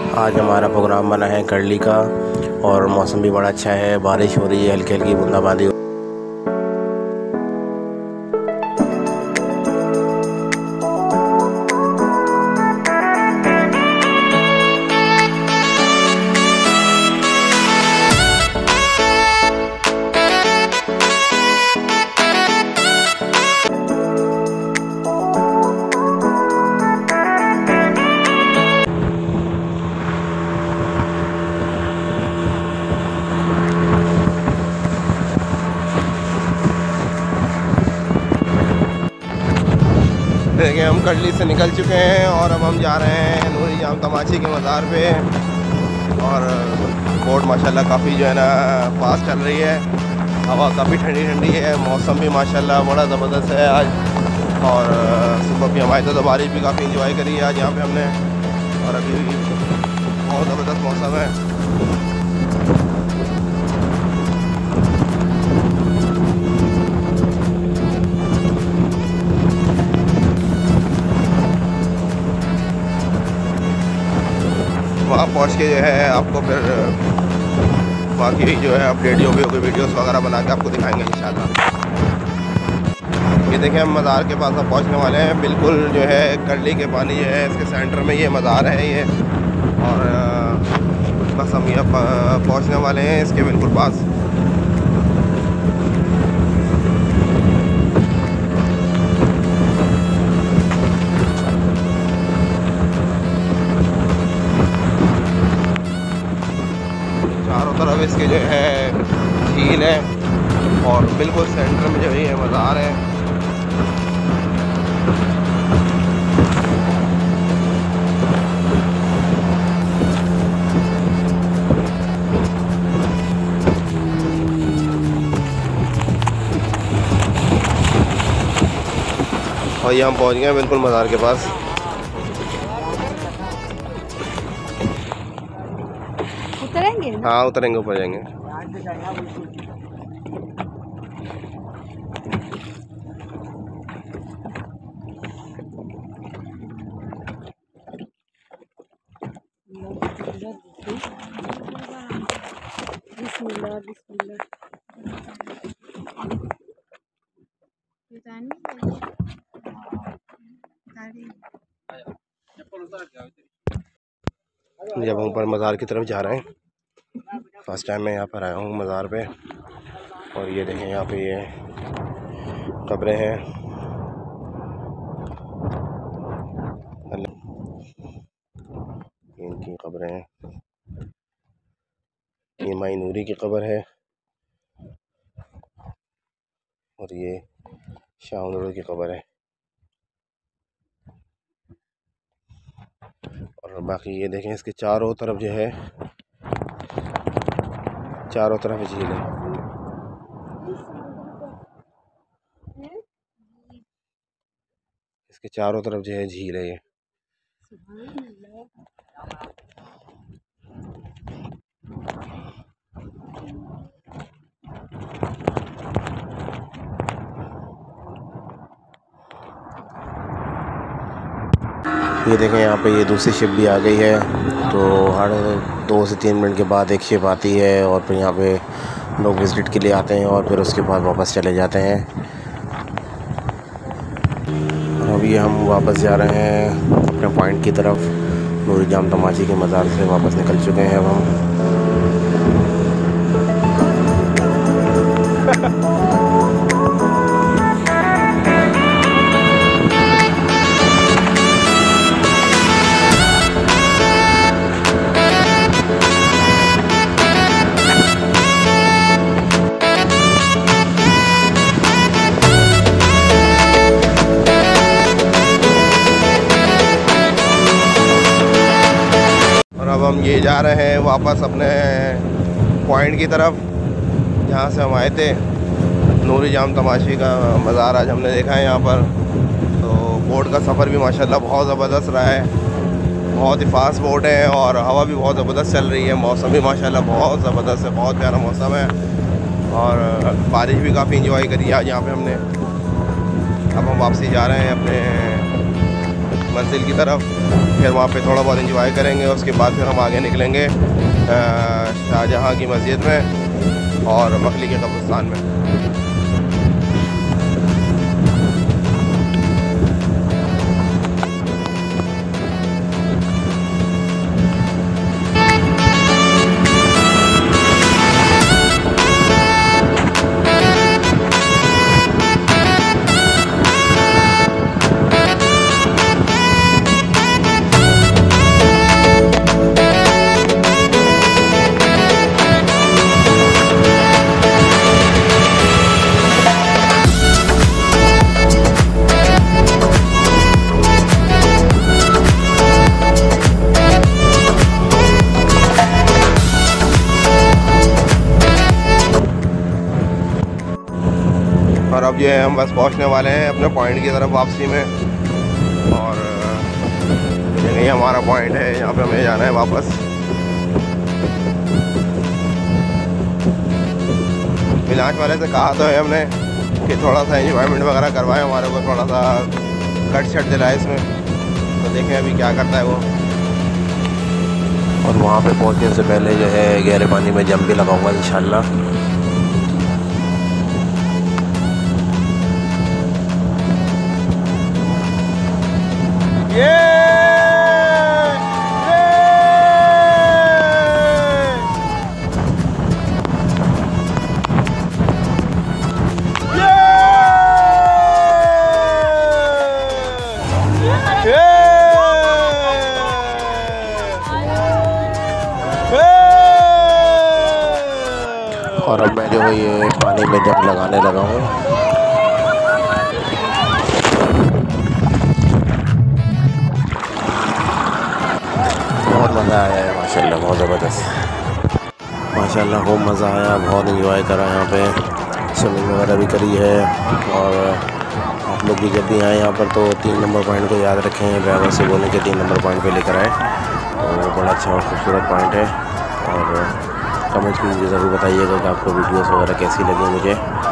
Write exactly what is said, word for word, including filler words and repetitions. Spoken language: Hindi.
आज हमारा प्रोग्राम बना है करली का और मौसम भी बड़ा अच्छा है, बारिश हो रही है, हल्की हल्की बूंदाबांदी। देखिए हम करली से निकल चुके हैं और अब हम जा रहे हैं नूरी जाम तमाची के मज़ार पे। और बोट माशाल्लाह काफ़ी जो है ना फास्ट चल रही है, हवा काफ़ी ठंडी ठंडी है, मौसम भी माशाल्लाह बड़ा ज़बरदस्त है आज। और सुबह भी हमारे तो बारिश भी काफ़ी इंजॉय करी है आज यहाँ पे हमने, और अभी बहुत ज़बरदस्त मौसम है। वहाँ पहुँच के जो है आपको फिर बाकी जो है अपडेट जो भी होगी वीडियोस वगैरह बना के आपको दिखाएंगे इंशाल्लाह। ये देखें हम मज़ार के पास अब पहुँचने वाले हैं, बिल्कुल जो है करली के पानी जो है इसके सेंटर में ये मज़ार है ये, और बस हम यहाँ पहुँचने वाले हैं इसके बिल्कुल पास। चारों तरफ इसके जो है झील है और बिल्कुल सेंटर में जो है ये मज़ार है। और ये हम पहुंच गए बिल्कुल मज़ार के पास। उतरेंगे? हाँ उतरेंगे, ऊपर जाएंगे। बिस्मिल्लाह बिस्मिल्लाह। जब हम ऊपर मज़ार की तरफ जा रहे हैं, फर्स्ट टाइम मैं यहाँ पर आया हूँ मज़ार पे। और ये देखें यहाँ पे ये कब्रें हैं, इनकी कब्रें हैं। ये माई नूरी की कब्र है और ये शाह नूरी की कब्र है। और बाकी ये देखें इसके चारों तरफ जो है, चारों तरफ झील है। इसके चारों तरफ जो है झील है ये। ये देखें यहाँ पे ये दूसरी शिप भी आ गई है, तो हर दो से तीन मिनट के बाद एक शिप आती है और फिर यहाँ पे लोग विज़िट के लिए आते हैं और फिर उसके बाद वापस चले जाते हैं। और अभी हम वापस जा रहे हैं अपने पॉइंट की तरफ। नूरी जाम तमाची के मज़ार से वापस निकल चुके हैं अब हम। अब हम ये जा रहे हैं वापस अपने पॉइंट की तरफ जहाँ से हम आए थे। नूरी जाम तमाशी का मज़ार आज हमने देखा है यहाँ पर। तो बोट का सफ़र भी माशाल्लाह बहुत ज़बरदस्त रहा है, बहुत ही फास्ट बोट है और हवा भी बहुत ज़बरदस्त चल रही है। मौसम भी माशाल्लाह बहुत ज़बरदस्त है, बहुत प्यारा मौसम है और बारिश भी काफ़ी इंजॉय करी आज यहाँ पे हमने। अब हम वापसी जा रहे हैं अपने मंजिल की तरफ। फिर वहाँ पे थोड़ा बहुत एंजॉय करेंगे, उसके बाद फिर हम आगे निकलेंगे शाहजहाँ की मस्जिद में और मखली के कब्रिस्तान में। और अब ये हम बस पहुंचने वाले हैं अपने पॉइंट की तरफ वापसी में। और यही हमारा पॉइंट है, यहाँ पे हमें जाना है वापस। विनाश वाले से कहा तो है हमने कि थोड़ा सा एंजॉयमेंट वगैरह करवाए, हमारे को थोड़ा सा कट शट दिलाए इसमें, तो देखें अभी क्या करता है वो। और वहाँ पे पहुँचने से पहले जो है गहरे पानी में जंप भी लगाऊंगा इंशाल्लाह। ये और अब मैं जो है ये पानी में जंप लगाने लगा हूँ। बहुत मज़ा आया है माशाल्लाह, बहुत ज़बरदस्त माशाल्लाह, खूब मज़ा आया, बहुत एंजॉय करा यहाँ पे, स्विमिंग वगैरह भी करी है। और आप लोग भी जब भी आए यहाँ पर तो तीन नंबर पॉइंट को याद रखें, ड्राइवर से बोलें कि तीन नंबर पॉइंट पे लेकर आए, तो बड़ा अच्छा और खूबसूरत पॉइंट है। और कमेंट्स में मुझे ज़रूर बताइएगा कि आपको वीडियोस वगैरह कैसी लगी मुझे।